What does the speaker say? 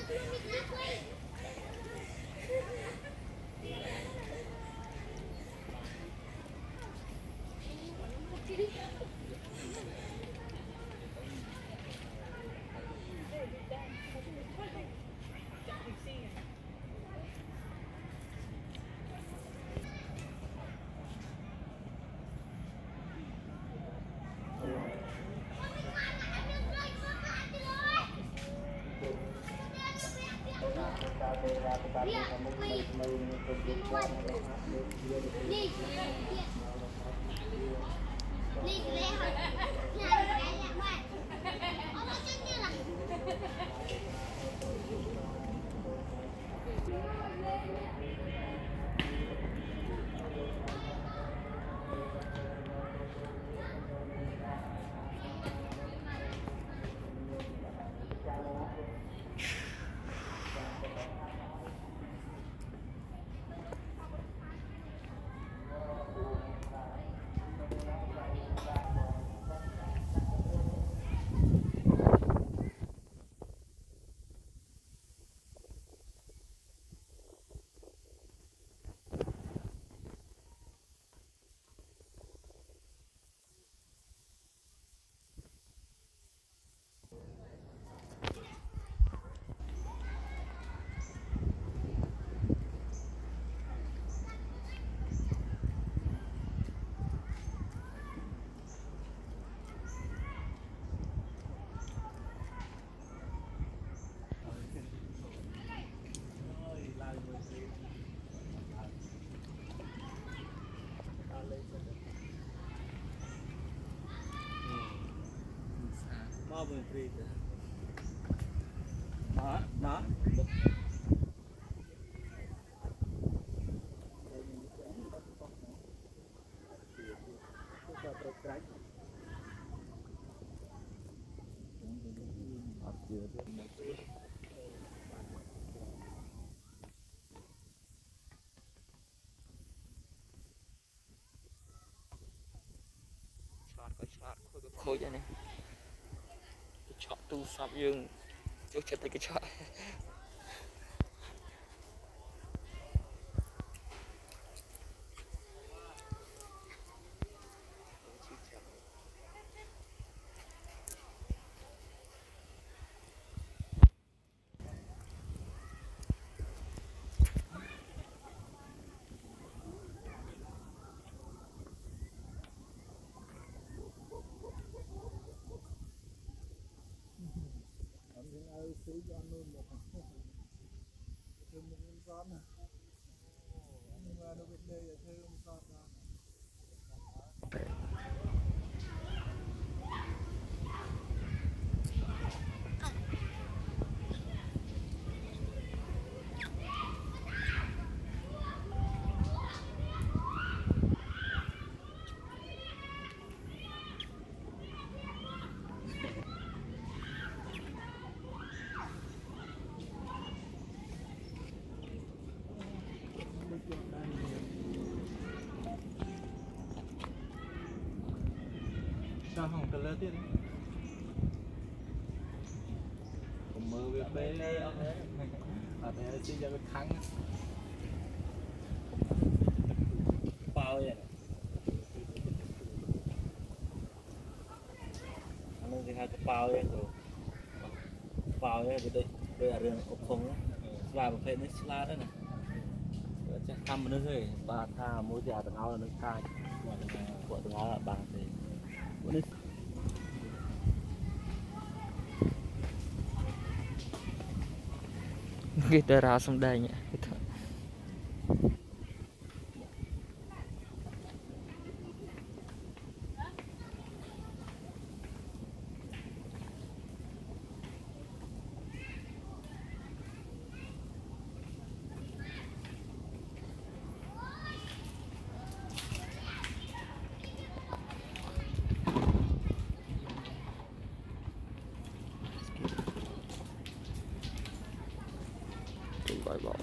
Đó. Khôi vậy này chọn tu sắp dương chút chết cái chọn sao không cần lớnទៀតผมมือเบี้ยแต่ที่จะเป็นครั้งเปล่าอย่างอันนั้นคือเขาเปล่าอย่างตัวเปล่าอย่างตัวโดยเรื่องอบคงว่าประเภทนี้ฉลาดด้วยนะจะทำมันด้วยบาท่ามูจ่าต่างเอาแล้วนึกท่าปวดต่างเอาบางทีkita rasam danya gitu. Bye bye.